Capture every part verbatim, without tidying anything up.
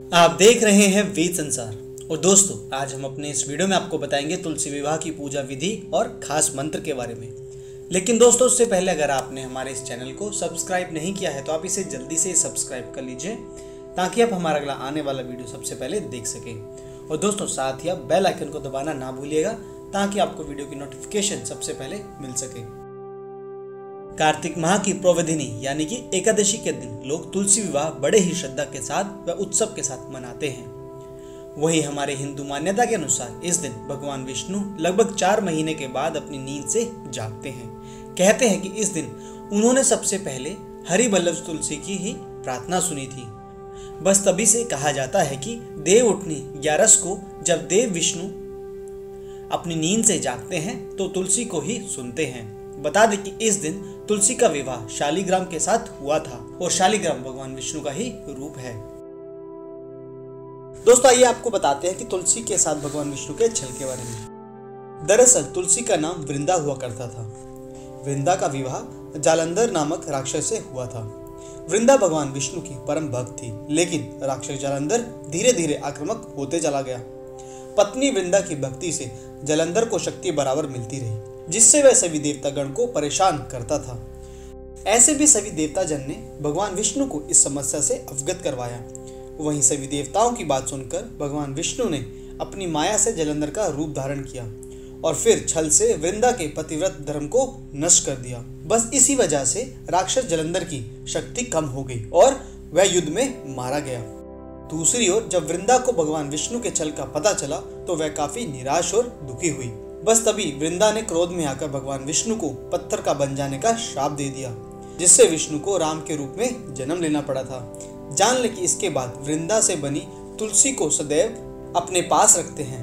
आप देख रहे हैं वेद संसार। और दोस्तों, आज हम अपने इस वीडियो में आपको बताएंगे तुलसी विवाह की पूजा विधि और खास मंत्र के बारे में। लेकिन दोस्तों, उससे पहले अगर आपने हमारे इस चैनल को सब्सक्राइब नहीं किया है तो आप इसे जल्दी से सब्सक्राइब कर लीजिए ताकि आप हमारा अगला आने वाला वीडियो सबसे पहले देख सकें। और दोस्तों, साथ ही आप बेल आइकन को दबाना ना भूलिएगा ताकि आपको वीडियो की नोटिफिकेशन सबसे पहले मिल सके। कार्तिक माह की प्रोवधिनी यानी कि एकादशी के दिन लोग तुलसी विवाह बड़े ही श्रद्धा के साथ व उत्सव के साथ मनाते हैं। वही हमारे हिंदू मान्यता के अनुसार इस दिन भगवान विष्णु लगभग चार महीने के बाद अपनी नींद से जागते हैं। कहते हैं कि इस दिन उन्होंने सबसे पहले हरि वल्लभ तुलसी की ही प्रार्थना सुनी थी। बस तभी से कहा जाता है कि देव उठनी ग्यारस को जब देव विष्णु अपनी नींद से जागते हैं तो तुलसी को ही सुनते हैं। बता दें कि इस दिन तुलसी का विवाह शालिग्राम के साथ हुआ था और शालिग्राम भगवान विष्णु का ही रूप है। दोस्तों, आइए आपको बताते हैं कि तुलसी के साथ भगवान विष्णु के छल के बारे में। दरअसल तुलसी का नाम वृंदा हुआ करता था। वृंदा का विवाह जालंधर नामक राक्षस से हुआ था। वृंदा भगवान विष्णु की परम भक्त थी, लेकिन राक्षस जालंधर धीरे धीरे आक्रामक होते चला गया। पत्नी वृंदा की भक्ति से जालंधर को शक्ति बराबर मिलती रही, जिससे वह सभी देवता गण को परेशान करता था। ऐसे भी सभी देवता जन ने भगवान विष्णु को इस समस्या से अवगत करवाया। वहीं सभी देवताओं की बात सुनकर भगवान विष्णु ने अपनी माया से जालंधर का रूप धारण किया और फिर छल से वृंदा के पतिव्रत धर्म को नष्ट कर दिया। बस इसी वजह से राक्षस जालंधर की शक्ति कम हो गई और वह युद्ध में मारा गया। दूसरी ओर जब वृंदा को भगवान विष्णु के छल का पता चला तो वह काफी निराश और दुखी हुई। बस तभी वृंदा ने क्रोध में आकर भगवान विष्णु को पत्थर का बन जाने का श्राप दे दिया, जिससे विष्णु को राम के रूप में जन्म लेना पड़ा था। जान ले कि इसके बाद वृंदा से बनी तुलसी को सदैव अपने पास रखते हैं।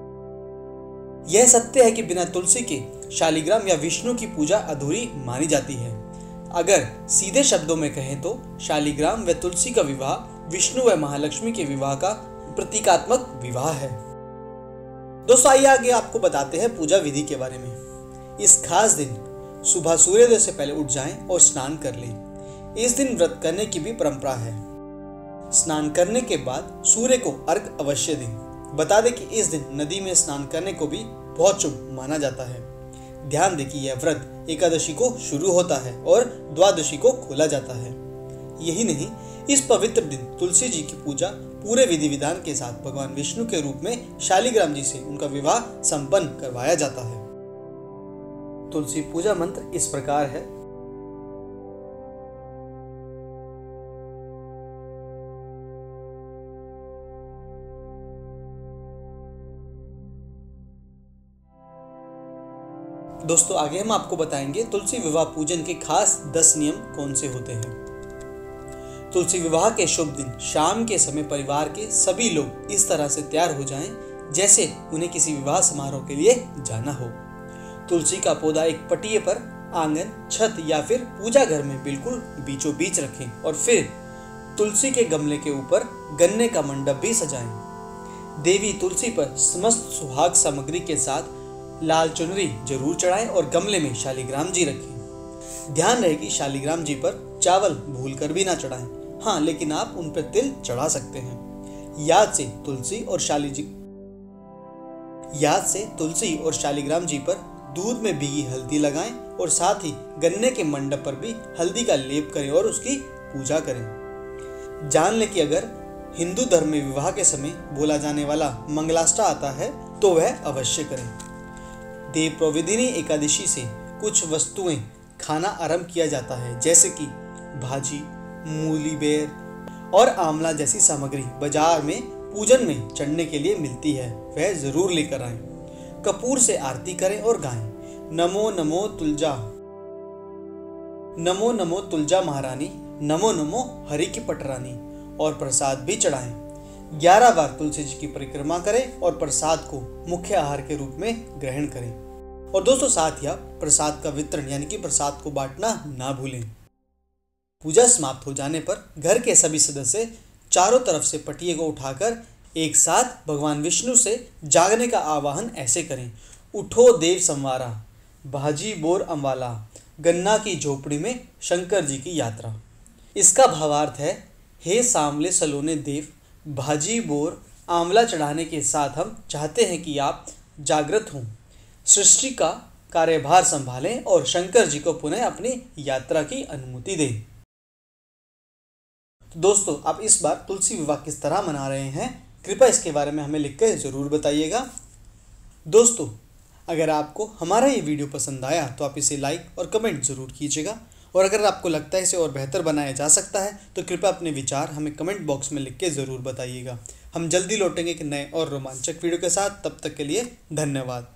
यह सत्य है कि बिना तुलसी के शालिग्राम या विष्णु की पूजा अधूरी मानी जाती है। अगर सीधे शब्दों में कहें तो शालिग्राम व तुलसी का विवाह विष्णु व महालक्ष्मी के विवाह का प्रतीकात्मक विवाह है। दोस्तों, आइए आगे आपको बताते हैं पूजा विधि के बारे में। इस खास दिन सुबह सूर्योदय से पहले उठ जाएं और स्नान कर लें। इस दिन व्रत करने की भी परंपरा है। स्नान करने के बाद सूर्य को अर्घ अवश्य दें। बता दें कि इस दिन नदी में स्नान करने को भी बहुत शुभ माना जाता है। ध्यान दें कि यह व्रत एकादशी को शुरू होता है और द्वादशी को खोला जाता है। यही नहीं, इस पवित्र दिन तुलसी जी की पूजा पूरे विधि विधान के साथ भगवान विष्णु के रूप में शालिग्राम जी से उनका विवाह संपन्न करवाया जाता है। तुलसी पूजा मंत्र इस प्रकार है। दोस्तों, आगे हम आपको बताएंगे तुलसी विवाह पूजन के खास दस नियम कौन से होते हैं। तुलसी विवाह के शुभ दिन शाम के समय परिवार के सभी लोग इस तरह से तैयार हो जाएं जैसे उन्हें किसी विवाह समारोह के लिए जाना हो। तुलसी का पौधा एक पटिये पर आंगन, छत या फिर पूजा घर में बिल्कुल बीचों बीच रखें और फिर तुलसी के गमले के ऊपर गन्ने का मंडप भी सजाएं। देवी तुलसी पर समस्त सुहाग सामग्री के साथ लाल चुनरी जरूर चढ़ाएं और गमले में शालिग्राम जी रखें। ध्यान रहे कि शालिग्राम जी पर चावल भूल कर भी ना चढ़ाएं। हाँ, लेकिन आप उन पर तिल चढ़ा सकते हैं। याद से तुलसी और शाली जी याद से तुलसी और शालिग्राम जी पर दूध में भीगी हल्दी लगाएं और साथ ही गन्ने के मंडप पर भी हल्दी का लेप करें और उसकी पूजा करें। जान लें कि अगर हिंदू धर्म में विवाह के समय बोला जाने वाला मंगलाष्टक आता है तो वह अवश्य करें। देव प्रोवधिनी एकादशी से कुछ वस्तुएं खाना आरंभ किया जाता है, जैसे कि भाजी, मूली, बेर और आंवला जैसी सामग्री बाजार में पूजन में चढ़ने के लिए मिलती है, वह जरूर लेकर आएं। कपूर से आरती करें और गाएं, नमो नमो तुलजा, नमो नमो तुलजा महारानी, नमो नमो हरि की पटरानी, और प्रसाद भी चढ़ाएं। ग्यारह बार तुलसी जी की परिक्रमा करें और प्रसाद को मुख्य आहार के रूप में ग्रहण करें। और दोस्तों, साथ ही आप प्रसाद का वितरण यानी कि प्रसाद को बांटना ना भूलें। पूजा समाप्त हो जाने पर घर के सभी सदस्य चारों तरफ से पटिये को उठाकर एक साथ भगवान विष्णु से जागने का आवाहन ऐसे करें। उठो देव संवारा, भाजी बोर अम्बाला, गन्ना की झोपड़ी में शंकर जी की यात्रा। इसका भावार्थ है, हे सांवले सलोने देव, भाजी बोर आंवला चढ़ाने के साथ हम चाहते हैं कि आप जागृत हों, सृष्टि का कार्यभार संभालें और शंकर जी को पुनः अपनी यात्रा की अनुमति दें। तो दोस्तों, आप इस बार तुलसी विवाह किस तरह मना रहे हैं, कृपया इसके बारे में हमें लिखकर ज़रूर बताइएगा। दोस्तों, अगर आपको हमारा ये वीडियो पसंद आया तो आप इसे लाइक और कमेंट ज़रूर कीजिएगा, और अगर आपको लगता है इसे और बेहतर बनाया जा सकता है तो कृपया अपने विचार हमें कमेंट बॉक्स में लिख के ज़रूर बताइएगा। हम जल्दी लौटेंगे एक नए और रोमांचक वीडियो के साथ। तब तक के लिए धन्यवाद।